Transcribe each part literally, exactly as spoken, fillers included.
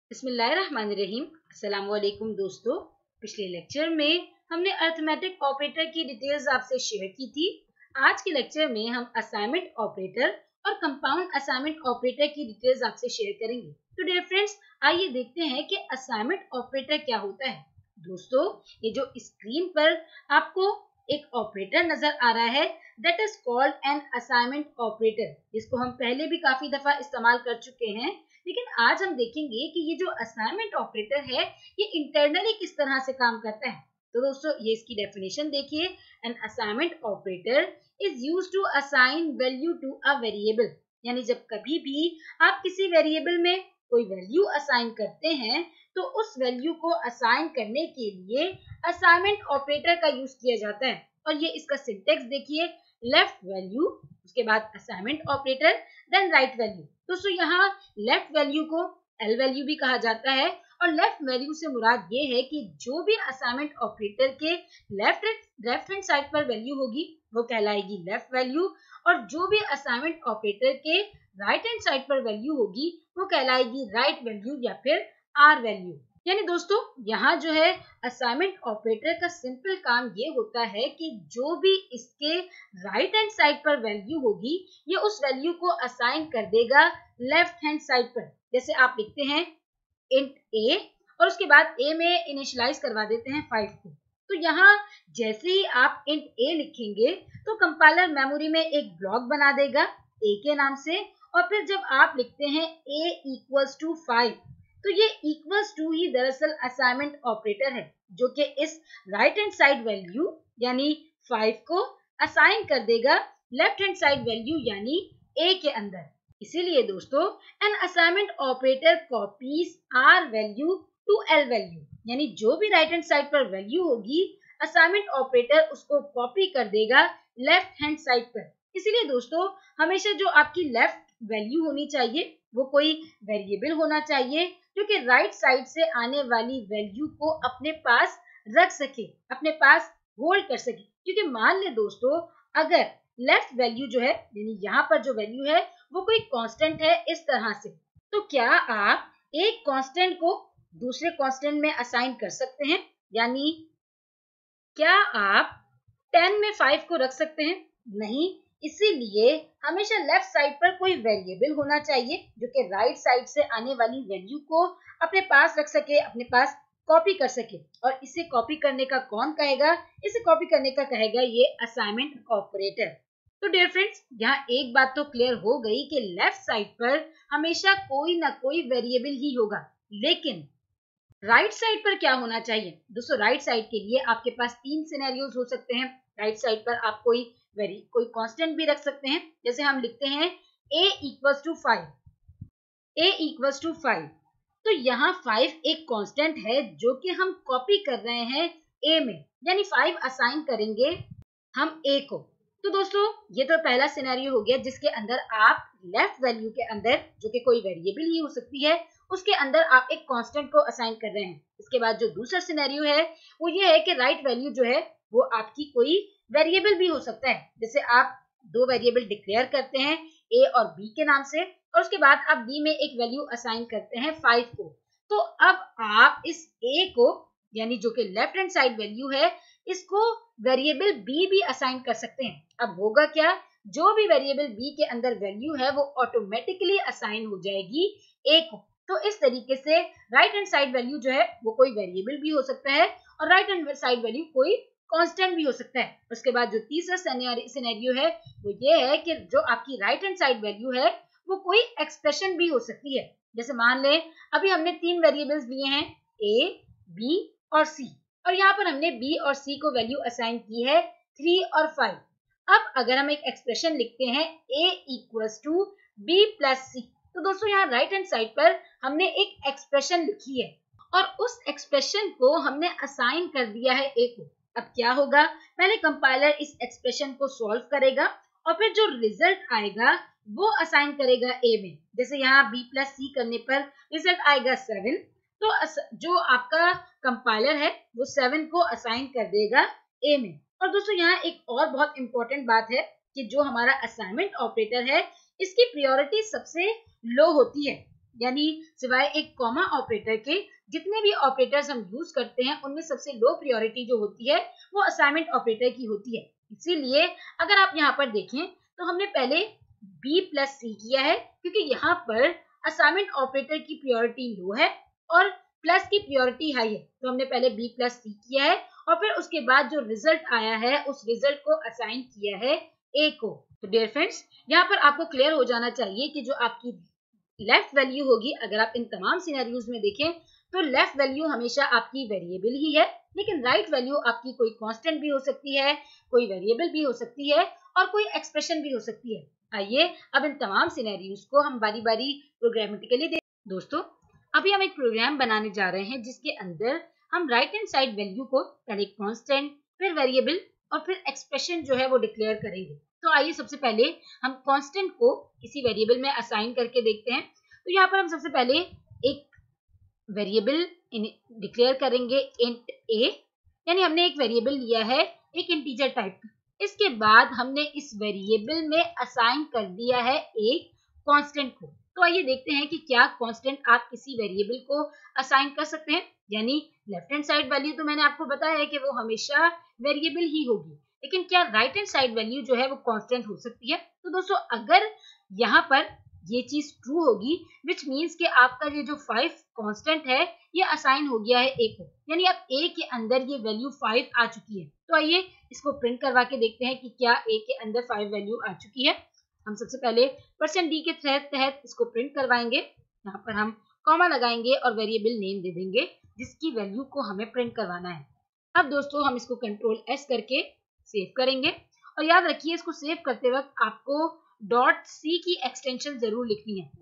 बिस्मिल्लाहिर्रहमानिर्रहीम। अस्सलाम वालेकुम दोस्तों। पिछले लेक्चर में हमने अरिथमेटिक ऑपरेटर की डिटेल्स आपसे शेयर की थी। आज के लेक्चर में हम असाइनमेंट ऑपरेटर और कंपाउंड असाइनमेंट ऑपरेटर की डिटेल्स आपसे शेयर करेंगे। तो डियर फ्रेंड्स, आइए देखते हैं कि असाइनमेंट ऑपरेटर क्या होता है। दोस्तों, ये जो स्क्रीन पर आपको एक ऑपरेटर नजर आ रहा है, that is called an assignment operator, जिसको हम पहले भी काफी दफा इस्तेमाल कर चुके हैं। लेकिन आज हम देखेंगे कि ये जो असाइनमेंट ऑपरेटर है ये इंटरनली किस तरह से काम करता है। तो दोस्तों, ये इसकी डेफिनेशन देखिए। An assignment operator is used to assign value to a variable, यानी जब कभी भी आप किसी वेरिएबल में कोई वैल्यू असाइन करते हैं तो उस वैल्यू को असाइन करने के लिए असाइनमेंट ऑपरेटर का यूज किया जाता है। और ये इसका सिंटेक्स देखिए, लेफ्ट वैल्यू, उसके बाद assignment operator, then right value. दोस्तों, यहाँ लेफ्ट वैल्यू को एल वैल्यू भी कहा जाता है और लेफ्ट वैल्यू से मुराद ये है कि जो भी असाइनमेंट ऑपरेटर के लेफ्ट लेफ्ट हैंड साइड पर वैल्यू होगी वो कहलाएगी लेफ्ट वैल्यू, और जो भी असाइनमेंट ऑपरेटर के राइट हैंड साइड पर वैल्यू होगी वो कहलाएगी राइट वैल्यू या फिर आर वैल्यू। यानी दोस्तों, यहाँ जो है असाइनमेंट ऑपरेटर का सिंपल काम ये होता है कि जो भी इसके राइट हैंड साइड पर वैल्यू होगी ये उस वैल्यू को असाइन कर देगा लेफ्ट हैंड साइड पर। जैसे आप लिखते हैं इंट ए और उसके बाद ए में इनिशियलाइज करवा देते हैं फाइव को। तो यहाँ जैसे ही आप इंट ए लिखेंगे तो कंपाइलर मेमोरी में एक ब्लॉक बना देगा ए के नाम से, और फिर जब आप लिखते हैं ए इक्वल्स टू फाइव तो ये इक्वल्स टू ही दरअसल असाइनमेंट ऑपरेटर है जो कि इस राइट हैंड साइड वैल्यू यानी फाइव को असाइन कर देगा लेफ्ट हैंड साइड वैल्यू यानी ए के अंदर। इसीलिए दोस्तों, an assignment operator copies R value to L value, यानी जो भी राइट हैंड साइड पर वैल्यू होगी असाइनमेंट ऑपरेटर उसको कॉपी कर देगा लेफ्ट हैंड साइड पर। इसीलिए दोस्तों, हमेशा जो आपकी लेफ्ट वैल्यू होनी चाहिए वो कोई वेरिएबल होना चाहिए जो कि राइट साइड से आने वाली वैल्यू को अपने पास रख सके, अपने पास होल्ड कर सके। क्योंकि मान ले दोस्तों, अगर लेफ्ट वैल्यू जो है यानी यहाँ पर जो वैल्यू है वो कोई कांस्टेंट है इस तरह से, तो क्या आप एक कांस्टेंट को दूसरे कांस्टेंट में असाइन कर सकते हैं? यानी क्या आप टेन में फाइव को रख सकते हैं? नहीं। इसीलिए हमेशा लेफ्ट साइड पर कोई वेरिएबल होना चाहिए जो कि राइट साइड से आने वाली वैल्यू को अपने पास रख सके, अपने पास कॉपी कर सके। और इसे कॉपी करने का कौन कहेगा? इसे कॉपी करने का कहेगा ये असाइनमेंट ऑपरेटर। तो डियर फ्रेंड्स, यहाँ एक बात तो क्लियर हो गई कि लेफ्ट साइड पर हमेशा कोई ना कोई वेरिएबल ही होगा। लेकिन राइट साइड पर क्या होना चाहिए? दोस्तों, राइट साइड के लिए आपके पास तीन सिनेरियोज हो सकते हैं। राइट साइड पर आप कोई वेरी कोई कांस्टेंट भी रख सकते हैं। जैसे हम लिखते हैं a equals to five, a equals to five, तो यहाँ फाइव एक कांस्टेंट है जो कि हम कॉपी कर रहे हैं a में, यानी फाइव असाइन करेंगे हम a को। तो दोस्तों, ये तो पहला सिनेरियो हो गया जिसके अंदर आप लेफ्ट वैल्यू के अंदर, जो कि कोई वेरिएबल ही हो सकती है, उसके अंदर आप एक कांस्टेंट को असाइन कर रहे हैं। इसके बाद जो दूसरा सिनेरियो है वो ये है कि राइट वैल्यू जो है वो आपकी कोई वेरिएबल भी हो सकता है। जैसे आप दो वेरिएबल डिक्लेयर करते हैं ए और बी के नाम से, और उसके बाद आप बी में एक वैल्यू असाइन करते हैं फाइव को। तो अब आप इस ए को, यानी जो कि लेफ्ट हैंड साइड वैल्यू है, इसको वेरिएबल बी भी असाइन कर सकते हैं। अब होगा क्या? जो भी वेरिएबल बी के अंदर वैल्यू है वो ऑटोमेटिकली असाइन हो जाएगी ए को। तो इस तरीके से राइट हैंड साइड वैल्यू जो है वो कोई वेरिएबल भी हो सकता है और राइट हैंड साइड वैल्यू कोई कांस्टेंट भी हो सकता है। उसके बाद जो तीसरा सिनेरियो है वो ये है कि जो आपकी राइट हैंड साइड वैल्यू है वो कोई एक्सप्रेशन भी हो सकती है। जैसे मान लें अभी हमने तीन वेरिएबल्स लिए हैं ए, बी और सी, और यहाँ पर हमने बी और सी को वैल्यू असाइन की है थ्री और फाइव। अब अगर हम एक एक्सप्रेशन लिखते हैं a equals to B plus C, तो दोस्तों यहाँ राइट हैंड साइड पर हमने एक एक्सप्रेशन लिखी है और उस एक्सप्रेशन को हमने असाइन कर दिया है a को। अब क्या होगा? पहले कंपाइलर इस एक्सप्रेशन को सॉल्व करेगा और फिर जो रिजल्ट आएगा वो असाइन करेगा a में। जैसे यहाँ b प्लस सी करने पर रिजल्ट आएगा सेवन, तो जो आपका कंपाइलर है वो सेवन को असाइन कर देगा a में। और दोस्तों, यहाँ एक और बहुत इंपॉर्टेंट बात है कि जो हमारा असाइनमेंट ऑपरेटर है इसकी प्रायोरिटी सबसे लो होती है। यानी सिवाय एक कॉमा ऑपरेटर के जितने भी ऑपरेटर्स हम यूज करते हैं उनमें सबसे लो प्रायोरिटी जो होती है वो असाइनमेंट ऑपरेटर की होती है। इसीलिए अगर आप यहाँ पर देखें तो हमने पहले बी प्लस सी किया है क्योंकि यहाँ पर असाइनमेंट ऑपरेटर की प्रायोरिटी लो है और प्लस की प्रायोरिटी हाई है, तो हमने पहले बी प्लस सी किया है और फिर उसके बाद जो रिजल्ट आया है उस रिजल्ट को असाइन किया है ए को। तो डियर फ्रेंड्स, यहाँ पर आपको क्लियर हो जाना चाहिए कि जो आपकी लेफ्ट वैल्यू होगी, अगर आप इन तमाम सिनेरियोज में देखें तो लेफ्ट वैल्यू हमेशा आपकी वेरिएबल ही है, लेकिन राइट right वैल्यू आपकी कोई कांस्टेंट भी हो सकती है, कोई वेरिएबल भी हो सकती है और कोई एक्सप्रेशन भी हो सकती है। आइए अब इन तमाम सिनेरियोज को हम बारी बारी प्रोग्रामेटिकली देखें। दोस्तों, अभी हम एक प्रोग्राम बनाने जा रहे हैं जिसके अंदर हम राइट हैंड साइड वैल्यू को पहले कांस्टेंट, फिर वेरिएबल और फिर एक्सप्रेशन जो है वो डिक्लेयर करेंगे। तो आइए सबसे पहले हम कांस्टेंट को किसी वेरिएबल में असाइन करके देखते हैं। तो यहाँ पर हम सबसे पहले एक वेरिएबल डिक्लेयर करेंगे इंट ए, यानी हमने एक वेरिएबल लिया है एक इंटीजर टाइप का। इसके बाद हमने इस वेरिएबल में असाइन कर दिया है एक कांस्टेंट को। तो आइए देखते हैं कि क्या कांस्टेंट आप किसी वेरिएबल को असाइन कर सकते हैं। यानी लेफ्ट हैंड साइड वैल्यू तो मैंने आपको बताया है कि वो हमेशा वेरिएबल ही होगी, लेकिन क्या राइट हैंड साइड वैल्यू जो है वो कांस्टेंट हो सकती है। तो दोस्तों, अगर यहाँ पर ये चीज ट्रू होगी विच मीन्स कि आपका ये जो फाइव कांस्टेंट है ये असाइन हो गया है ए को, यानी अब ए के अंदर ये वैल्यू फाइव आ चुकी है। तो आइए इसको प्रिंट करवा के देखते हैं कि क्या ए के अंदर फाइव वैल्यू आ चुकी है। हम सबसे पहले परसेंट डी के तहत इसको प्रिंट करवाएंगे। यहाँ पर हम कॉमा लगाएंगे और वेरिएबल नेम दे देंगे जिसकी वैल्यू को हमें प्रिंट करवाना है। अब दोस्तों, हम इसको कंट्रोल एस करके सेव करेंगे और याद रखिए इसको सेव करते वक्त आपको डॉट सी की एक्सटेंशन जरूर लिखनी है।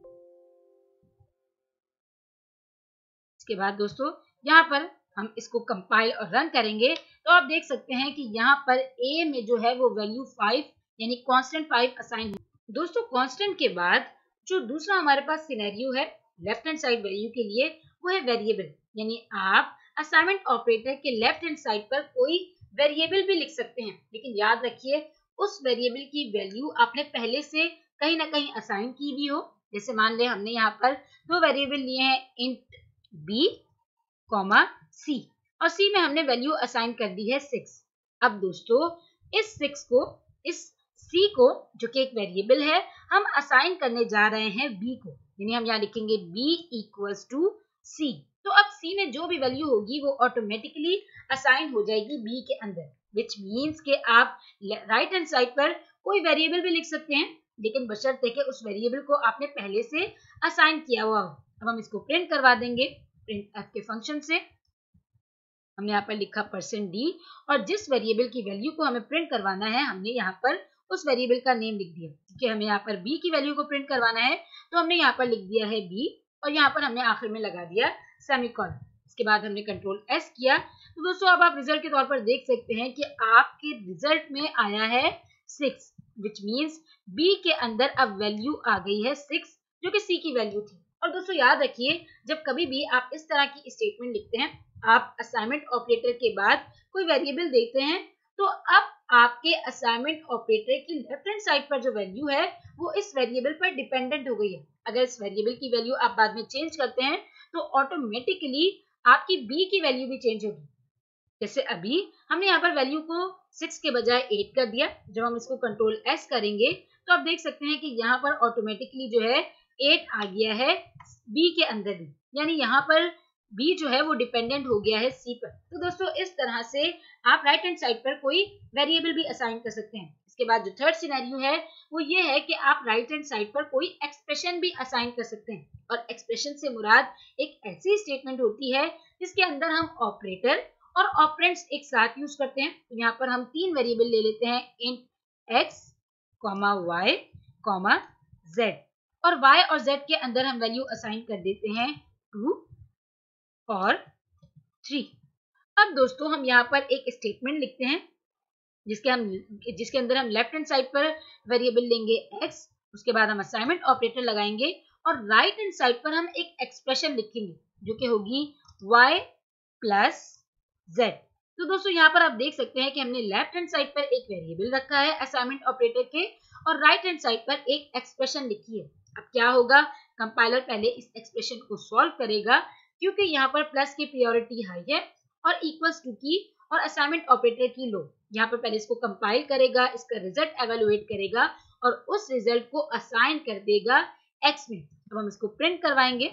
इसके बाद दोस्तों, यहाँ पर हम इसको कंपाइल और रन करेंगे तो आप देख सकते हैं कि यहाँ पर ए में जो है वो वैल्यू फाइव यानी कांस्टेंट फाइव असाइन है। दोस्तों, कांस्टेंट के बाद जो दूसरा हमारे पास सिनेरियो है लेफ्ट हैंड साइड वैल्यू के लिए वो है वेरिएबल, यानी आप असाइनमेंट ऑपरेटर के लेफ्ट हैंड साइड पर कोई वेरिएबल भी लिख सकते हैं, लेकिन याद रखिए उस वेरिएबल की वैल्यू आपने पहले से कहीं ना कहीं असाइन की भी हो। जैसे मान ले हमने यहाँ पर दो वेरिएबल लिए हैं इंट बी कॉमा सी और सी में हमने वैल्यू असाइन कर दी है सिक्स। अब दोस्तों, इस सिक्स को इस सी को जो कि एक वेरिएबल है हम असाइन करने जा रहे हैं बी को, यानी हम यहाँ लिखेंगे बी इक्वल्स टू सी। तो अब सी में जो भी वैल्यू होगी वो ऑटोमेटिकली असाइन हो जाएगी बी के अंदर, विच मीन्स के आप राइट हैंड साइड पर कोई वेरिएबल भी लिख सकते हैं, लेकिन बशर्ते कि उस वेरिएबल को आपने पहले से असाइन किया हुआ हो। अब हम इसको प्रिंट करवा देंगे प्रिंट एफ के फंक्शन से। हमने यहाँ पर लिखा परसेंट डी और जिस वेरिएबल की वैल्यू को हमें प्रिंट करवाना है हमने यहाँ पर उस वेरिएबल का नेम लिख दिया, क्योंकि हमें यहाँ पर बी की वैल्यू को प्रिंट करवाना है तो हमने यहाँ पर लिख दिया है बी और यहाँ पर हमने आखिर में लगा दिया सेमीकोलन। इसके बाद हमने कंट्रोल एस किया। तो दोस्तों, अब आप रिजल्ट के तौर पर देख सकते हैं कि आपके रिजल्ट में आया है सिक्स, विच मीन्स बी के अंदर अब वैल्यू आ गई है सिक्स जो कि सी की वैल्यू थी। और दोस्तों याद रखिए, जब कभी भी आप इस तरह की स्टेटमेंट लिखते हैं, आप असाइनमेंट ऑपरेटर के बाद कोई वेरिएबल देते हैं, तो अब आपके असाइनमेंट ऑपरेटर की लेफ्ट हैंड साइड पर जो वैल्यू है वो इस वेरिएबल पर डिपेंडेंट हो गई है। अगर इस वेरिएबल की वैल्यू आप बाद में चेंज करते हैं तो ऑटोमेटिकली आपकी बी की वैल्यू भी चेंज होगी। जैसे अभी हमने यहाँ पर वैल्यू को सिक्स के बजाय एट कर दिया। जब हम इसको कंट्रोल एस करेंगे तो आप देख सकते हैं कि यहाँ पर ऑटोमेटिकली जो है एट आ गया है बी के अंदर भी, यानी यहाँ पर बी जो है वो डिपेंडेंट हो गया है सी पर। तो दोस्तों, इस तरह से आप राइट हैंड साइड पर कोई वेरिएबल भी असाइन कर सकते हैं। इसके बाद जो थर्ड सिनेरियो है वो ये है कि आप राइट हैंड साइड पर कोई एक्सप्रेशन भी असाइन कर सकते हैं, और एक्सप्रेशन से मुराद एक ऐसी स्टेटमेंट होती है जिसके अंदर हम ऑपरेटर और ऑपरेंड्स एक साथ यूज करते हैं। तो यहाँ पर हम तीन वेरिएबल ले लेते हैं int x comma y comma z, और y और z के अंदर हम वैल्यू असाइन कर देते हैं टू और थ्री। अब दोस्तों, हम यहाँ पर एक स्टेटमेंट लिखते हैं जिसके हम जिसके अंदर हम लेफ्ट हैंड साइड पर वेरिएबल लेंगे x, उसके बाद हम असाइनमेंट ऑपरेटर लगाएंगे और राइट हैंड साइड पर हम एक एक्सप्रेशन लिखेंगे जो कि होगी y प्लस z। तो दोस्तों, यहाँ पर आप देख सकते हैं कि हमने लेफ्ट हैंड साइड पर एक वेरिएबल रखा है असाइनमेंट ऑपरेटर के और राइट हैंड साइड पर एक एक्सप्रेशन लिखी है। अब क्या होगा, कंपाइलर पहले इस एक्सप्रेशन को सॉल्व करेगा क्योंकि यहाँ पर प्लस की प्रायोरिटी हाई है और इक्वल्स टू की और असाइनमेंट ऑपरेटर की लो। यहाँ पर पहले इसको कंपाइल करेगा, इसका रिजल्ट एवेलुएट करेगा और उस रिजल्ट को असाइन कर देगा एक्स में। अब हम इसको प्रिंट करवाएंगे,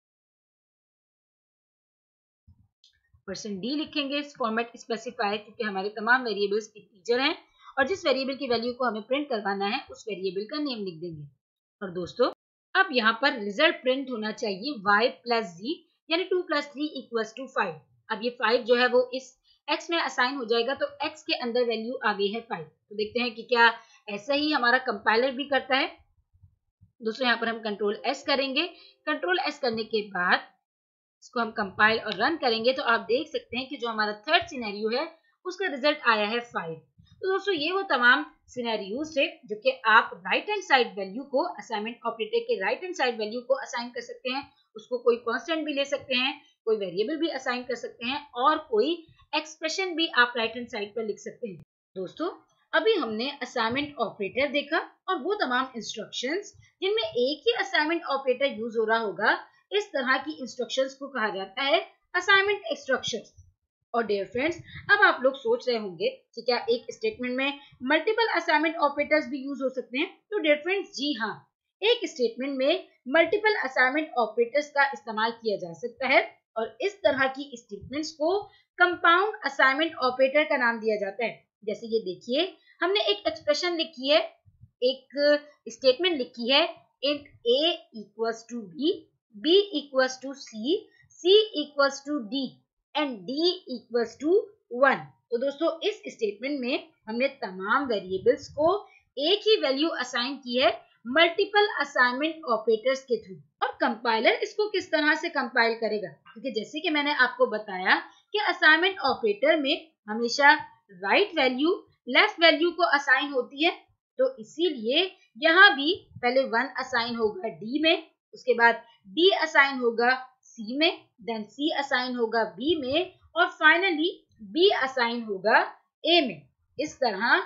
परसेंट डी लिखेंगे, फॉर्मेट स्पेसिफाई क्योंकि हमारे तमाम वेरिएबल्स इंटीजर हैं और जिस वेरिएबल की वैल्यू को हमें प्रिंट करवाना है उस वेरिएबल का नेम लिख देंगे। और दोस्तों अब यहाँ पर रिजल्ट प्रिंट होना चाहिए y प्लस जी, यानी two plus three equals to five. अब ये फाइव जो है वो इस x में असाइन हो जाएगा, तो x के अंदर वैल्यू आ गई है फाइव। तो देखते हैं कि क्या ऐसा ही हमारा कंपाइलर भी करता है। दोस्तों यहाँ पर हम कंट्रोल एस करेंगे, कंट्रोल एस करने के बाद इसको हम कंपाइल और रन करेंगे तो आप देख सकते हैं कि जो हमारा थर्ड सिनेरियो है उसका रिजल्ट आया है फाइव। तो दोस्तों ये वो तमाम सिनेरियोज थे जो कि आप राइट हैंड साइड वैल्यू को असाइनमेंट ऑपरेटर के राइट हैंड साइड वैल्यू को असाइन कर सकते हैं। उसको कोई कांस्टेंट भी ले सकते हैं, कोई वेरिएबल भी असाइन कर सकते हैं और कोई एक्सप्रेशन भी आप राइट हैंड साइड पर लिख सकते हैं। दोस्तों अभी हमने असाइनमेंट ऑपरेटर देखा और वो तमाम इंस्ट्रक्शंस जिनमें एक ही असाइनमेंट ऑपरेटर यूज हो रहा होगा, इस तरह की इंस्ट्रक्शंस को कहा जाता है असाइनमेंट इंस्ट्रक्शंस। और डियर फ्रेंड्स, अब आप लोग सोच रहे होंगे कि क्या एक स्टेटमेंट में मल्टीपल असाइनमेंट ऑपरेटर्स भी यूज हो सकते हैं? तो डियर फ्रेंड्स जी हाँ, एक स्टेटमेंट में मल्टीपल असाइनमेंट ऑपरेटर्स का इस्तेमाल किया जा सकता है और इस तरह की स्टेटमेंट्स को कंपाउंड असाइनमेंट ऑपरेटर का नाम दिया जाता है। जैसे ये देखिए, हमने एक एक्सप्रेशन लिखी है, एक स्टेटमेंट लिखी है, int a equals to b, b equals to c, c equals to d and d equals to one. तो दोस्तों इस स्टेटमेंट में हमने तमाम वेरिएबल्स को एक ही वैल्यू असाइन की है मल्टीपल असाइनमेंट ऑपरेटर्स के थ्रू। और कंपाइलर इसको किस तरह से कंपाइल करेगा, क्योंकि जैसे कि मैंने आपको बताया कि असाइनमेंट ऑपरेटर में हमेशा राइट वैल्यू लेफ्ट वैल्यू को असाइन होती है, तो इसीलिए यहाँ भी पहले वन असाइन होगा डी में, उसके बाद डी असाइन होगा सी में, देन सी असाइन होगा बी में और फाइनली बी असाइन होगा ए में। इस तरह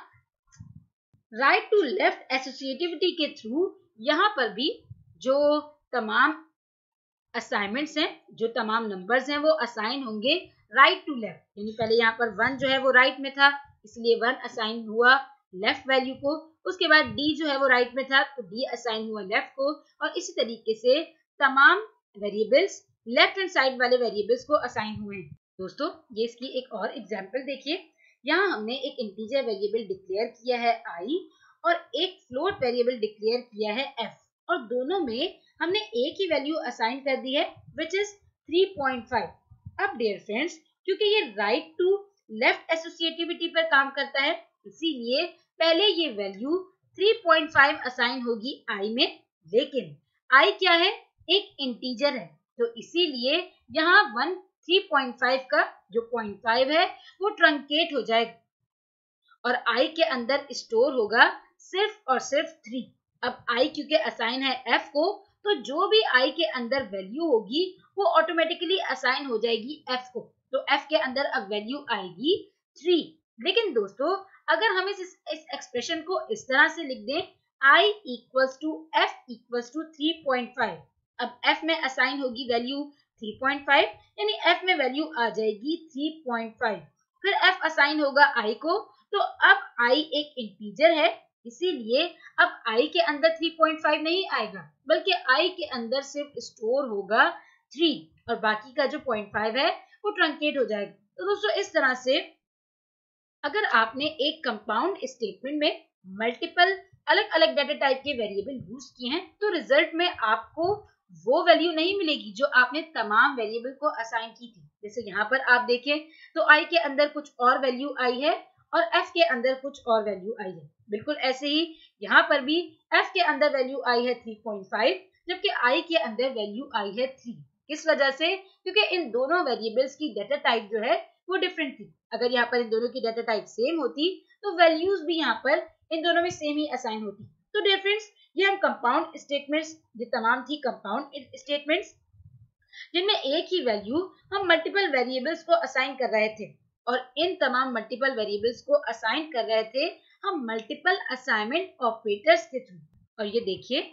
राइट टू लेफ्ट एसोसिएटिविटी के थ्रू यहाँ पर भी जो तमाम असाइनमेंट्स हैं, जो तमाम नंबर्स हैं वो असाइन होंगे राइट टू लेफ्ट। यानी पहले यहाँ पर वन जो है वो राइट में था, इसलिए वन असाइन हुआ लेफ्ट वैल्यू को, उसके बाद डी जो है वो राइट में था तो डी असाइन हुआ लेफ्ट को, और इसी तरीके से तमाम वेरिएबल्स लेफ्ट हैंड साइड वाले वेरिएबल्स को असाइन हुए हैं। दोस्तों ये इसकी एक और एग्जांपल देखिए, यहाँ हमने एक इंटीजर वेरिएबल डिक्लेयर किया है i और एक फ्लोट वेरिएबल डिक्लेयर किया है f, और दोनों में हमने एक ही वैल्यू असाइन कर दी है which is three point five. अब डियर फ्रेंड्स, क्योंकि ये राइट टू लेफ्ट एसोसिएटिविटी पर काम करता है, इसीलिए पहले ये value three point five assign होगी i में, लेकिन i क्या है, एक इंटीजर है, तो इसीलिए यहाँ वन थ्री पॉइंट फाइव का जो पॉइंट फाइव है वो ट्रंकेट हो जाएगा और i के अंदर स्टोर होगा सिर्फ और सिर्फ थ्री। अब i क्योंकि असाइन है f को, तो जो भी i के अंदर वैल्यू होगी वो ऑटोमेटिकली असाइन हो जाएगी f को, तो f के अंदर अब वैल्यू आएगी थ्री। लेकिन दोस्तों अगर हम इस इस एक्सप्रेशन को इस तरह से लिख दें, i equals to f equals to three point five, अब f में असाइन होगी वैल्यू थ्री पॉइंट फाइव, यानी f में वैल्यू आ जाएगी थ्री पॉइंट फाइव, फिर f असाइन होगा i को, तो अब i एक इंटीजर है, इसीलिए अब i के अंदर थ्री पॉइंट फाइव नहीं आएगा, बल्कि i के अंदर सिर्फ स्टोर होगा थ्री और बाकी का जो पॉइंट फाइव है वो ट्रंकेट हो जाएगा। तो दोस्तों इस तरह से अगर आपने एक कंपाउंड स्टेटमेंट में मल्टीपल अलग अलग डाटा टाइप के वेरिएबल यूज किए हैं, तो रिजल्ट में आपको वो वैल्यू नहीं मिलेगी जो आपने तमाम वेरिएबल को असाइन की थी। जैसे यहाँ पर आप देखें तो i के अंदर कुछ और वैल्यू आई है और f के अंदर कुछ और वैल्यू आई है, बिल्कुल ऐसे ही यहाँ पर भी f के अंदर वैल्यू आई है थ्री पॉइंट फाइव, जबकि i के अंदर वैल्यू आई है थ्री। किस वजह से? क्योंकि इन दोनों वेरिएबल्स की डाटा टाइप जो है वो डिफरेंट थी। अगर यहाँ पर इन दोनों की डाटा टाइप सेम होती तो वैल्यूज भी यहाँ पर इन दोनों में सेम ही असाइन होती। तो डियर फ्रेंड्स, ये हम कंपाउंड स्टेटमेंट्स, ये तमाम थी कंपाउंड स्टेटमेंट्स जिनमें एक ही वैल्यू हम मल्टीपल वेरिएबल्स को असाइन कर रहे थे, और इन तमाम मल्टीपल वेरिएबल्स को असाइन कर रहे थे हम मल्टीपल असाइनमेंट ऑपरेटर्स के थ्रू। और ये देखिए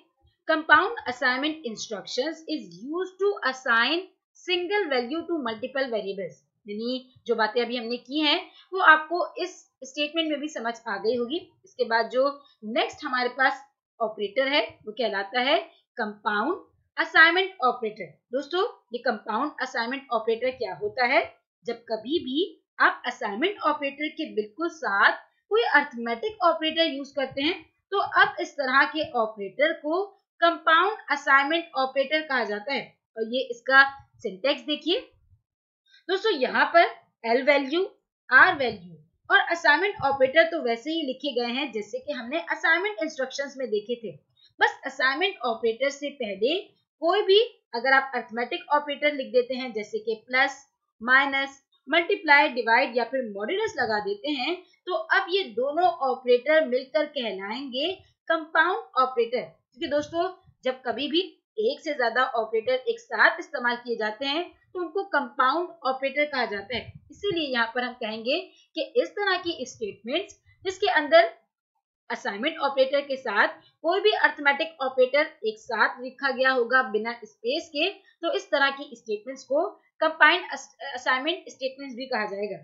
compound assignment instructions is used to assign single value to multiple variables। यानी जो बातें अभी हमने की हैं वो आपको इस स्टेटमेंट में भी समझ आ गई होगी। इसके बाद जो नेक्स्ट हमारे पास ऑपरेटर है वो कहलाता है कंपाउंड असाइनमेंट ऑपरेटर। दोस्तों ये कंपाउंड असाइनमेंट ऑपरेटर क्या होता है? जब कभी भी आप असाइनमेंट ऑपरेटर के बिल्कुल साथ कोई अरिथमेटिक ऑपरेटर यूज करते हैं तो अब इस तरह के ऑपरेटर को कंपाउंड असाइनमेंट ऑपरेटर कहा जाता है। और ये इसका सिंटैक्स देखिए दोस्तों, यहाँ पर एल वैल्यू, आर वैल्यू और असाइनमेंट ऑपरेटर तो वैसे ही लिखे गए हैं जैसे कि हमने असाइनमेंट इंस्ट्रक्शंस में देखे थे। बस असाइनमेंट ऑपरेटर से पहले कोई भी अगर आप अरिथमेटिक ऑपरेटर लिख देते हैं जैसे कि प्लस, माइनस, मल्टीप्लाई, डिवाइड या फिर मॉड्यूलस लगा देते हैं तो अब ये दोनों ऑपरेटर मिलकर कहलाएंगे कंपाउंड ऑपरेटर। क्योंकि दोस्तों जब कभी भी एक से ज्यादा ऑपरेटर एक साथ इस्तेमाल किए जाते हैं तो उनको कंपाउंड ऑपरेटर कहा जाता है। इसीलिए यहाँ पर हम कहेंगे कि इस तरह की स्टेटमेंट्स जिसके अंदर असाइनमेंट ऑपरेटर के साथ कोई भी अरिथमेटिक ऑपरेटर एक साथ लिखा गया होगा बिना स्पेस के, तो इस तरह की स्टेटमेंट्स को कंपाइंड असाइनमेंट स्टेटमेंट्स भी कहा जाएगा।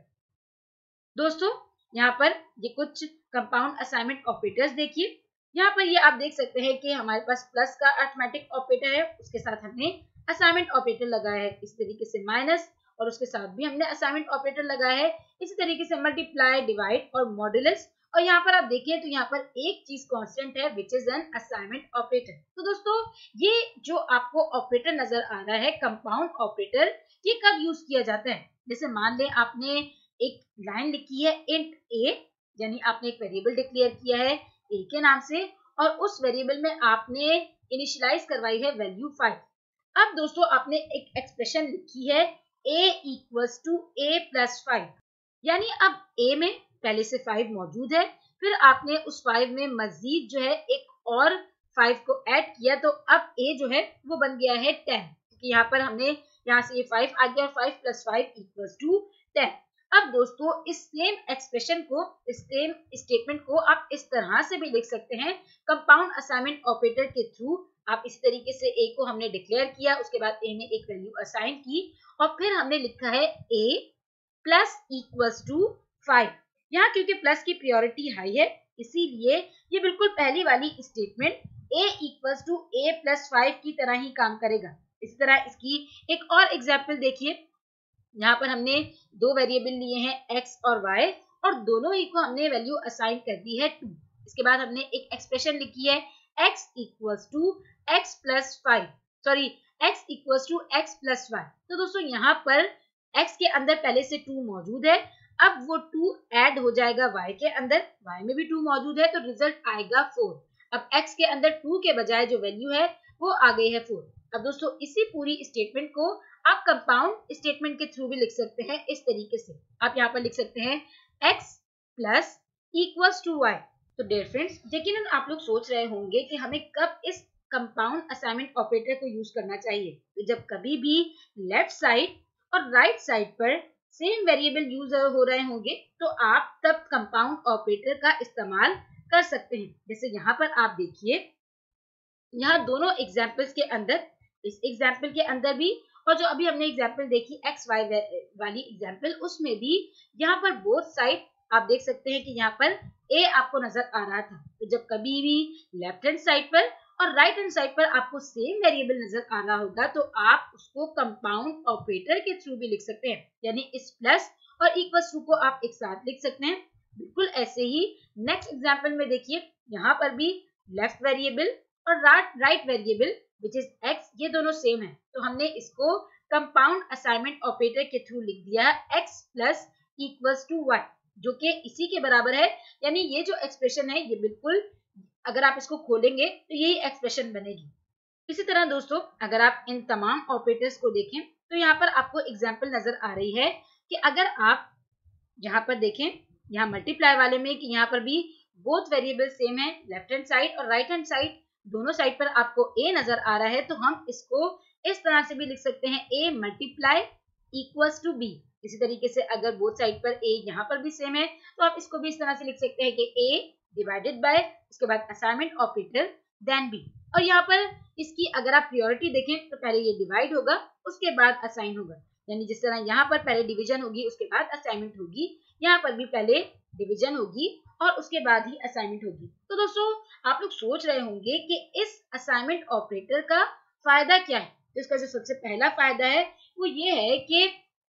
दोस्तों यहाँ पर ये कुछ कंपाउंड असाइनमेंट ऑपरेटर्स देखिए। यहाँ पर ये आप देख सकते हैं कि हमारे पास प्लस का अरिथमेटिक ऑपरेटर है, उसके साथ हमने असाइनमेंट ऑपरेटर लगाया है। इस तरीके से माइनस और उसके साथ भी हमने असाइनमेंट ऑपरेटर लगाया है। इसी तरीके से मल्टीप्लाई, डिवाइड और मॉड्यूलस। और यहाँ पर आप देखें तो यहाँ पर एक चीज कांस्टेंट है which is an assignment operator. तो दोस्तों ये जो आपको ऑपरेटर नजर आ रहा है कंपाउंड ऑपरेटर, ये कब यूज किया जाता है? जैसे मान लें आपने एक लाइन लिखी है इंट ए, यानी आपने एक वेरिएबल डिक्लेयर किया है ए के नाम से और उस वेरिएबल में आपने इनिशियलाइज करवाई है वैल्यू फाइव। अब दोस्तों आपने एक एक्सप्रेशन लिखी है a equals to a plus five, यानी अब a में पहले से फाइव मौजूद है, फिर आपने उस फाइव में मजीद जो है एक और फाइव को ऐड किया तो अब a जो है वो बन गया है टेन। क्योंकि यहाँ पर हमने यहाँ से ये फाइव आ गया, five plus five equals to ten. अब दोस्तों इस सेम एक्सप्रेशन को, इस सेम स्टेटमेंट को आप इस तरह से भी लिख सकते हैं कंपाउंड असाइनमेंट ऑपरेटर के थ्रू। आप इस तरीके से a को हमने डिक्लेयर किया, उसके बाद a में एक वैल्यू असाइन की और फिर हमने लिखा है a plus equals to five. यहाँ क्योंकि प्लस की प्रायोरिटी हाई है इसीलिए ये बिल्कुल पहली वाली statement a equals to a plus five की तरह ही काम करेगा। इसी तरह इसकी एक और एग्जाम्पल देखिए। यहाँ पर हमने दो वेरिएबल लिए हैं x और y और दोनों ही को हमने वैल्यू असाइन कर दी है टू। इसके बाद हमने एक एक्सप्रेशन लिखी है x equals to x plus five, sorry x equals to x plus y. तो दोस्तों यहाँ पर x के अंदर पहले से टू मौजूद है, अब वो टू ऐड हो जाएगा y के अंदर, y में भी टू मौजूद है तो रिजल्ट आएगा फोर। अब x के अंदर टू के बजाय जो वैल्यू है वो आ गई है फोर। अब दोस्तों इसी पूरी स्टेटमेंट को आप कंपाउंड स्टेटमेंट के थ्रू भी लिख सकते हैं। इस तरीके से आप यहाँ पर लिख सकते हैं x plus equals to y. तो डियर फ्रेंड्स यकीनन आप लोग सोच रहे होंगे कि हमें कब इस कंपाउंड असाइनमेंट ऑपरेटर को यूज करना चाहिए। तो जब कभी भी लेफ्ट साइड और राइट साइड पर सेम वेरिएबल यूज हो रहे होंगे तो आप तब कंपाउंड ऑपरेटर का इस्तेमाल कर सकते हैं। जैसे यहाँ पर आप देखिए, यहाँ दोनों एग्जाम्पल्स के अंदर, इस एग्जाम्पल के अंदर भी और जो अभी हमने एग्जाम्पल देखी एक्स वाई वाली एग्जाम्पल, उसमें भी यहाँ पर बोथ साइड आप देख सकते हैं कि यहाँ पर a आपको नजर आ रहा था। तो जब कभी भी लेफ्ट हैंड साइड पर और राइट हैंड साइड पर आपको सेम वेरिएबल नजर आ रहा होगा तो आप उसको कंपाउंड ऑपरेटर के थ्रू भी लिख सकते हैं, यानी इस प्लस और इक्वल्स टू को आप एक साथ लिख सकते हैं। बिल्कुल ऐसे ही नेक्स्ट एग्जाम्पल में देखिए, यहाँ पर भी लेफ्ट वेरिएबल और right variable which is x, ये दोनों सेम है तो हमने इसको कंपाउंड असाइनमेंट ऑपरेटर के थ्रू लिख दिया है x plus equals to y, जो कि इसी के बराबर है। यानी ये जो एक्सप्रेशन है ये बिल्कुल अगर आप इसको खोलेंगे तो यही एक्सप्रेशन बनेगी। इसी तरह दोस्तों अगर आप इन तमाम ऑपरेटर्स को देखें तो यहाँ पर आपको एग्जाम्पल नजर आ रही है कि अगर आप यहाँ पर देखें, यहाँ मल्टीप्लाई वाले में कि यहाँ पर भी बोथ वेरिएबल सेम है, लेफ्ट हैंड साइड और राइट हैंड साइड दोनों साइड पर आपको a नजर आ रहा है तो हम इसको इस तरह से भी लिख सकते हैं a multiply equals to b। इसी तरीके से अगर बोथ साइड पर a यहाँ पर भी सेम है तो आप इसको भी इस तरह से लिख सकते हैं कि a डिवाइडेड बाय उसके बाद असाइनमेंट ऑपरेटर देन b। और यहाँ पर इसकी अगर आप प्रायोरिटी देखें तो पहले ये डिवाइड होगा, उसके बाद असाइन होगा। यानी जिस तरह यहाँ पर पहले डिवीजन होगी, उसके बाद असाइनमेंट होगी, यहाँ पर भी पहले डिवीजन होगी और उसके बाद ही असाइनमेंट होगी। तो दोस्तों आप लोग सोच रहे होंगे कि इस असाइनमेंट ऑपरेटर का फायदा क्या है। तो इसका जो सबसे पहला फायदा है वो ये है कि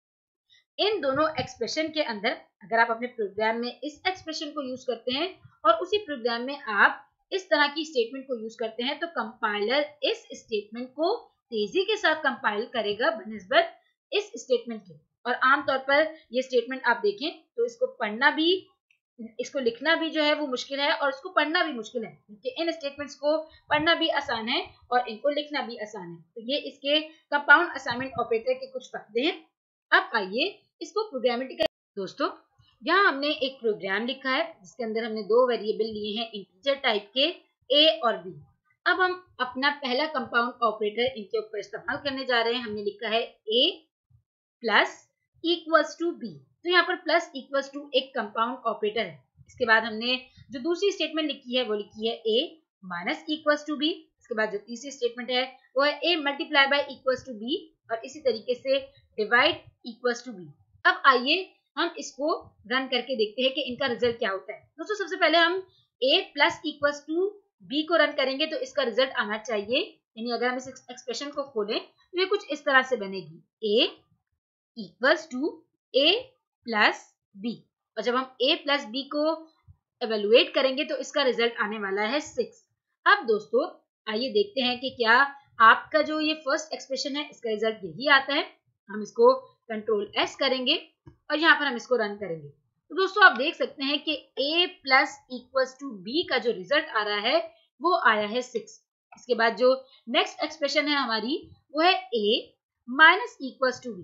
इन दोनों एक्सप्रेशन के अंदर अगर आप अपने प्रोग्राम में इस एक्सप्रेशन को यूज करते हैं और उसी प्रोग्राम में आप इस तरह की स्टेटमेंट को यूज करते हैं, तो कंपाइलर इस स्टेटमेंट को तेजी के साथ कंपाइल करेगा बनिस्बत इस स्टेटमेंट के। और आमतौर पर ये स्टेटमेंट आप देखें तो इसको पढ़ना भी, इसको लिखना भी जो है वो मुश्किल है और इसको पढ़ना भी मुश्किल है, क्योंकि इन स्टेटमेंट्स को पढ़ना भी आसान है और इनको लिखना भी आसान है। तो ये इसके कंपाउंड असाइनमेंट ऑपरेटर के कुछ फायदे हैं। अब आइए इसको प्रोग्रामेटिकल। दोस्तों यहाँ हमने एक प्रोग्राम लिखा है जिसके अंदर हमने दो वेरिएबल लिए हैं इंटीजर टाइप के a और b। अब हम अपना पहला कंपाउंड ऑपरेटर इनके ऊपर इस्तेमाल करने जा रहे हैं। हमने लिखा है a plus equals to b। तो यहाँ पर प्लस इक्वल्स टू एक कंपाउंड ऑपरेटर है। इसके बाद हमने जो दूसरी स्टेटमेंट लिखी है वो लिखी है a minus equals to b। इसके बाद जो तीसरी स्टेटमेंट है वो है a multiply by equals to b और इसी तरीके से डिवाइड इक्वल्स टू b। अब आइए हम इसको रन करके देखते हैं कि इनका रिजल्ट क्या होता है। दोस्तों सबसे पहले हम a plus equals to b को रन करेंगे तो इसका रिजल्ट आना चाहिए। यानी अगर हम इस एक्सप्रेशन को खोलें तो ये कुछ इस तरह से बनेगी a equals to a plus b। और जब हम a प्लस b को एवेलुएट करेंगे तो इसका रिजल्ट आने वाला है सिक्स। अब दोस्तों आइए देखते हैं कि क्या आपका जो ये फर्स्ट एक्सप्रेशन है इसका रिजल्ट यही आता है। हम इसको कंट्रोल एस करेंगे और यहाँ पर हम इसको रन करेंगे। तो दोस्तों आप देख सकते हैं कि a plus equals to b का जो रिजल्ट आ रहा है वो आया है सिक्स। इसके बाद जो नेक्स्ट एक्सप्रेशन है हमारी वो है a minus equals to b।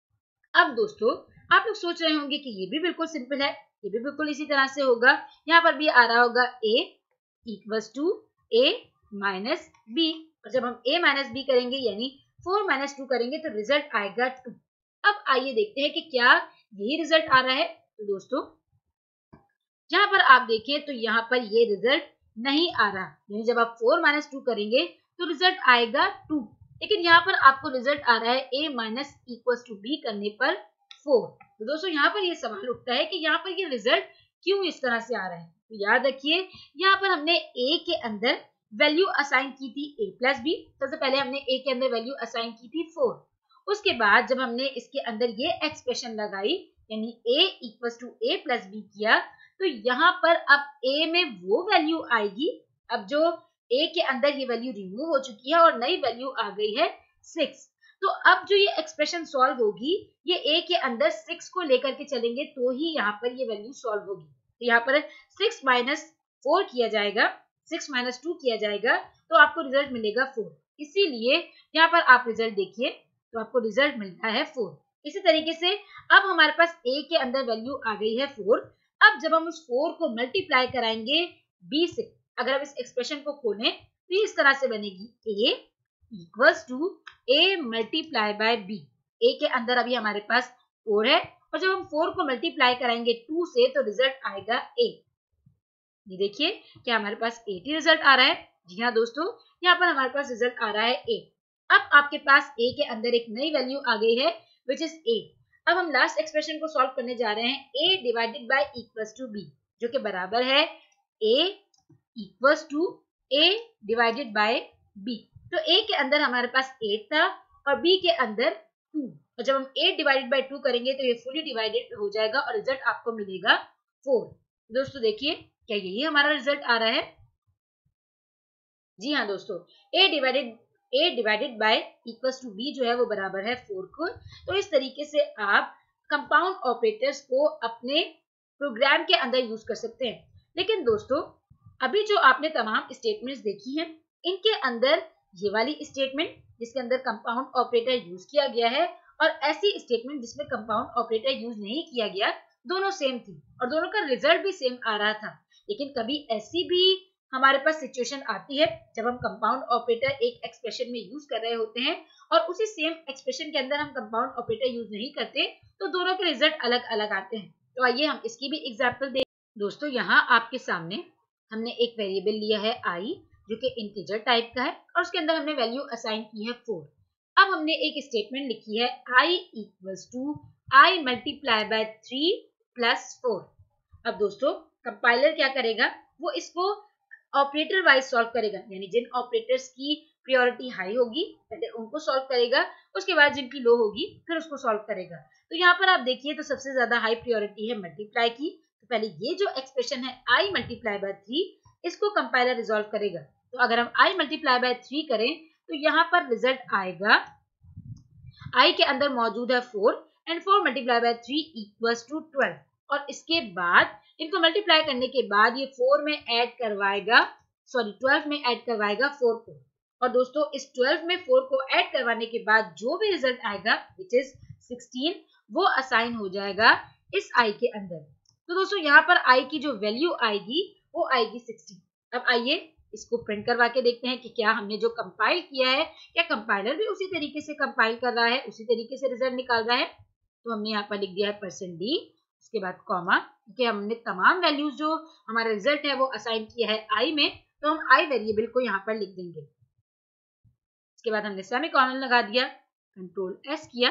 अब दोस्तों आप लोग सोच रहे होंगे कि ये भी बिल्कुल सिंपल है, ये भी बिल्कुल इसी तरह से होगा। यहाँ पर भी आ रहा होगा a equals to a minus b और जब हम a माइनस b करेंगे यानी फोर माइनस टू करेंगे तो रिजल्ट आएगा टू। अब आइए देखते हैं कि क्या यही रिजल्ट आ रहा है। तो दोस्तों यहाँ पर आप देखें तो यहाँ पर ये रिजल्ट नहीं आ रहा, यानी जब आप फोर माइनस टू करेंगे तो रिजल्ट आएगा टू। लेकिन यहाँ पर आपको रिजल्ट आ रहा है a minus equals to b करने पर फोर। तो दोस्तों यहाँ पर ये सवाल उठता है कि यहाँ पर ये रिजल्ट क्यों इस तरह से आ रहा है। तो याद रखिए यहाँ पर हमने a के अंदर वैल्यू असाइन की थी a प्लस b। सबसे पहले हमने a के अंदर वैल्यू असाइन की थी फोर। उसके बाद जब हमने इसके अंदर ये एक्सप्रेशन लगाई यानी a equals to a plus b किया तो यहाँ पर अब a में वो वैल्यू आएगी। अब जो a के अंदर ये वैल्यू रिमूव हो चुकी है और नई वैल्यू आ गई है सिक्स। तो अब जो ये एक्सप्रेशन सॉल्व होगी ये a के अंदर सिक्स को लेकर के चलेंगे तो ही यहाँ पर ये वैल्यू सॉल्व होगी। तो यहाँ पर सिक्स माइनस फोर किया जाएगा, सिक्स माइनस टू किया जाएगा तो आपको रिजल्ट मिलेगा फोर। इसीलिए यहाँ पर आप रिजल्ट देखिए तो आपको रिजल्ट मिलता है फोर। इसी तरीके से अब हमारे पास a के अंदर वैल्यू आ गई है फोर। अब जब हम उस फोर को मल्टीप्लाई कराएंगे b से, अगर हम इस एक्सप्रेशन को खोलें तो इस तरह से बनेगी a equals to a multiply by b। a के अंदर अभी हमारे पास फोर है और जब हम फोर को मल्टीप्लाई कराएंगे टू से तो रिजल्ट आएगा a। ये देखिए क्या हमारे पास एटी रिजल्ट आ रहा है। जी हाँ दोस्तों यहाँ पर हमारे पास रिजल्ट आ रहा है a। अब आपके पास a के अंदर एक नई वैल्यू आ गई है विच इज a। अब हम लास्ट एक्सप्रेशन को सॉल्व करने जा रहे हैं a divided by equals to b जो कि बराबर है a equals to a divided by b। तो a के अंदर हमारे पास एट था और b के अंदर टू और जब हम एट डिवाइडेड बाय टू करेंगे तो ये फुली डिवाइडेड हो जाएगा और रिजल्ट आपको मिलेगा फोर। दोस्तों देखिए क्या यही हमारा रिजल्ट आ रहा है। जी हाँ दोस्तों a divided a divided by equals to b जो है वो बराबर है फोर को। तो इस तरीके से आप कंपाउंड ऑपरेटर्स को अपने प्रोग्राम के अंदर यूज कर सकते हैं। लेकिन दोस्तों अभी जो आपने तमाम स्टेटमेंट्स देखी हैं इनके अंदर ये वाली स्टेटमेंट जिसके अंदर कंपाउंड ऑपरेटर यूज किया गया है और ऐसी स्टेटमेंट जिसमें कंपाउंड ऑपरेटर यूज नहीं किया गया दोनों सेम थी और दोनों का रिजल्ट भी सेम आ रहा था। लेकिन कभी ऐसी भी हमारे पास सिचुएशन आती है जब हम कंपाउंड ऑपरेटर एक एक्सप्रेशन में यूज कर रहे होते हैं और उसी सेम एक्सप्रेशन के अंदर हम कंपाउंड ऑपरेटर यूज नहीं करते तो दोनों के रिजल्ट अलग अलग आते हैं। तो आइए हम इसकी भी एग्जांपल दें। दोस्तों यहाँ आपके सामने हमने एक वेरिएबल लिया है i जो कि इंटीजर टाइप का है और उसके अंदर हमने वैल्यू असाइन की है फोर। अब हमने एक स्टेटमेंट लिखी है i equals to i multiply by three plus four. अब दोस्तों कंपाइलर क्या करेगा, वो इसको ऑपरेटर वाइज सॉल्व करेगा, यानी जिन ऑपरेटर्स की प्रायोरिटी हाई होगी पहले उनको सॉल्व करेगा, उसके बाद जिनकी लो होगी फिर उसको सॉल्व करेगा। तो यहाँ पर आप देखिए तो सबसे ज्यादा हाई प्रायोरिटी है मल्टीप्लाई की, तो पहले ये जो एक्सप्रेशन है i मल्टीप्लाई बाय थ्री, इसको कंपाइलर रिजॉल्व करेगा। तो अगर हम i मल्टीप्लाई बाय थ्री करें तो यहाँ पर रिजल्ट आएगा i के अंदर मौजूद है four and four multiply by three equals to twelve, और इसके बाद इनको मल्टीप्लाई करने के बाद ये फोर में ऐड करवाएगा, सॉरी ट्वेल्व में ऐड करवाएगा फोर को, और दोस्तों इस ट्वेल्व में फोर को ऐड करवाने के बाद जो भी रिजल्ट आएगा विच इज सिक्सटीन, वो असाइन हो जाएगा इस i के अंदर। तो दोस्तों यहाँ पर i की जो वैल्यू आएगी वो आएगी सिक्सटीन। अब आइए इसको प्रिंट करवा के देखते हैं कि क्या हमने जो कंपाइल किया है क्या कंपाइलर भी उसी तरीके से कंपाइल कर रहा है, उसी तरीके से रिजल्ट निकाल रहा है। तो हमने यहाँ पर लिख दिया है परसेंट डी, उसके बाद कॉमा, क्योंकि हमने तमाम वैल्यूज जो हमारा रिजल्ट है वो असाइन किया है i में, तो हम i वेरिएबल को यहाँ पर लिख देंगे। इसके बाद हमने सेमीकोलन लगा दिया, कंट्रोल एस किया,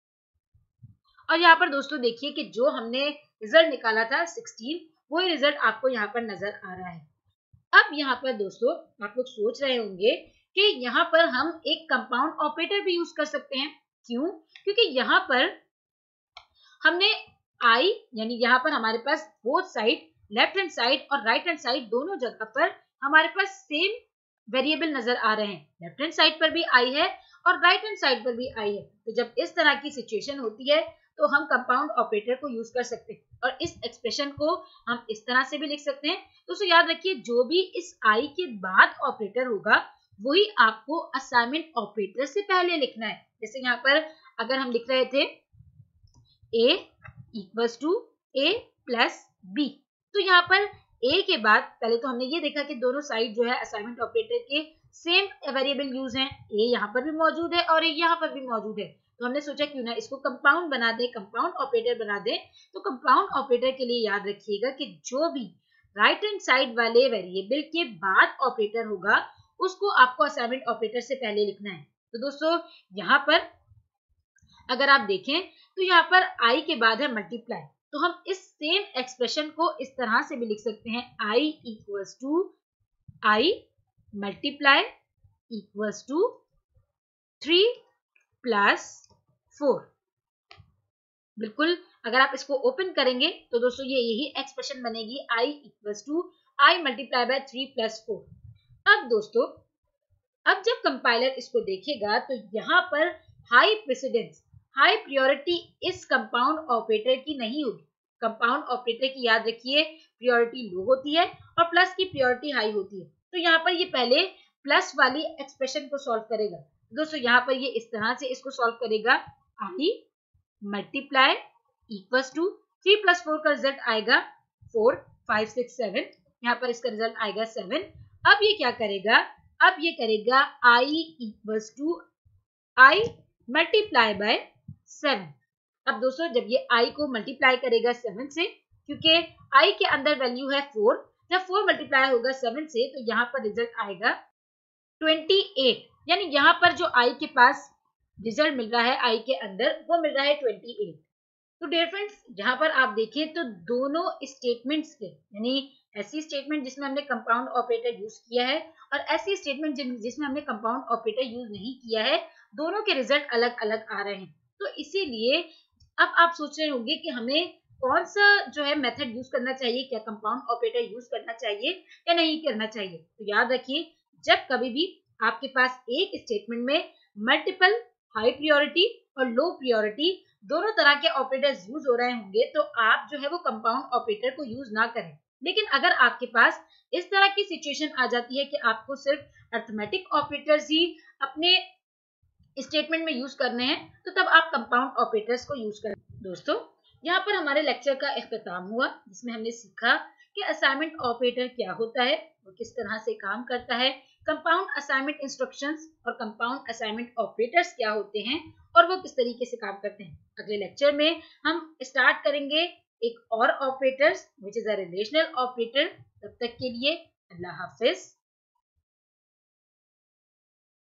और यहाँ पर दोस्तों देखिए कि जो हमने रिजल्ट निकाला था सिक्सटीन, वही रिजल्ट आपको यहाँ पर नजर आ रहा है। अब यहाँ पर दोस्तों आप लोग सोच रहे होंगे कि यहाँ पर हम एक कंपाउंड ऑपरेटर भी यूज कर सकते हैं। क्यों? क्योंकि यहाँ पर हमने i यानी यहाँ पर हमारे पास both side, left hand side और राइट हैंड साइड दोनों जगह पर हमारे पास सेम वेरिएबल नजर आ रहे हैं। लेफ्ट हैंड साइड पर भी i है और राइट हैंड साइड पर भी i है। तो जब इस तरह की सिचुएशन होती है तो हम कंपाउंड ऑपरेटर को यूज कर सकते हैं, और इस एक्सप्रेशन को हम इस तरह से भी लिख सकते हैं। दोस्तों याद रखिए जो भी इस i के बाद ऑपरेटर होगा वही आपको असाइनमेंट ऑपरेटर से पहले लिखना है। जैसे यहाँ पर अगर हम लिख रहे थे a equals to a plus b, तो यहाँ पर a के बाद पहले तो हमने ये देखा कि दोनों साइड जो है असाइनमेंट ऑपरेटर के सेम वेरिएबल यूज हैं, a यहाँ पर भी मौजूद है और a यहाँ पर भी मौजूद है। तो हमने सोचा क्यों ना इसको कंपाउंड बना दें, कंपाउंड ऑपरेटर बना दें। तो कंपाउंड ऑपरेटर के लिए याद रखिएगा कि जो भी राइट हैंड साइड वाले वेरिएबल के बाद ऑपरेटर होगा उसको आपको असाइनमेंट ऑपरेटर से पहले लिखना है। तो दोस्तों यहाँ पर अगर आप देखें तो यहाँ पर i के बाद है मल्टीप्लाई, तो हम इस सेम एक्सप्रेशन को इस तरह से भी लिख सकते हैं i equals to i multiply equals to three plus four. बिल्कुल अगर आप इसको ओपन करेंगे तो दोस्तों ये यही एक्सप्रेशन बनेगी i equals to i multiply by three plus four. अब दोस्तों अब जब कंपाइलर इसको देखेगा तो यहाँ पर हाई प्रेसिडेंस, हाई प्रायोरिटी इस कंपाउंड ऑपरेटर की नहीं होगी। कंपाउंड ऑपरेटर की याद रखिए प्रायोरिटी लो होती है और प्लस की प्रायोरिटी हाई होती है। तो यहाँ पर ये पहले प्लस वाली एक्सप्रेशन को सॉल्व करेगा। दोस्तों यहाँ पर ये इस तरह से इसको सॉल्व करेगा, i multiply equals to three plus four का रिजल्ट आएगा फोर, फाइव, सिक्स, सेवन, यहाँ पर इसका रिजल्ट आएगा सेवन। अब ये क्या करेगा, अब ये करेगा i equals to i multiply by seven. अब दोस्तों जब ये i को मल्टीप्लाई करेगा सेवन से, क्योंकि i के अंदर वैल्यू है फोर, जब फोर मल्टीप्लाई होगा सेवन से तो यहाँ पर रिजल्ट आएगा ट्वेंटी एट, यानी यहाँ पर जो i के पास रिजल्ट मिल रहा है i के अंदर वो मिल रहा है ट्वेंटी एट। तो डियर फ्रेंड्स यहाँ पर आप देखें तो दोनों स्टेटमेंट्स के, यानी ऐसी स्टेटमेंट जिसमें हमने कंपाउंड ऑपरेटर यूज किया है और ऐसी स्टेटमेंट जिसमें हमने कंपाउंड ऑपरेटर यूज नहीं किया है, दोनों के रिजल्ट अलग अलग आ रहे हैं। तो इसीलिए अब आप सोच रहे होंगे कि हमें कौन सा जो है मेथड यूज करना चाहिए, क्या कंपाउंड ऑपरेटर यूज करना चाहिए या नहीं करना चाहिए। तो याद रखिए जब कभी भी आपके पास एक स्टेटमेंट में मल्टीपल हाई प्रायोरिटी और लो प्रायोरिटी दोनों तरह के ऑपरेटर्स यूज हो रहे होंगे तो आप जो है वो कंपाउंड ऑपरेटर को यूज ना करें। लेकिन अगर आपके पास इस तरह की सिचुएशन आ जाती है कि आपको सिर्फ अरिथमेटिक ऑपरेटर्स ही अपने स्टेटमेंट में यूज करने हैं तो तब आप कंपाउंड ऑपरेटर्स को यूज करें। दोस्तों यहाँ पर हमारे लेक्चर का इख्तिताम हुआ जिसमें हमने सीखा कि असाइनमेंट ऑपरेटर क्या होता है, वो किस तरह से काम करता है, कंपाउंड असाइनमेंट इंस्ट्रक्शंस और कंपाउंड असाइनमेंट ऑपरेटर्स क्या होते हैं और वो किस तरीके से काम करते हैं। अगले लेक्चर में हम स्टार्ट करेंगे एक और operators which is a relational operator. तब तक के लिए अल्लाह हाफिज।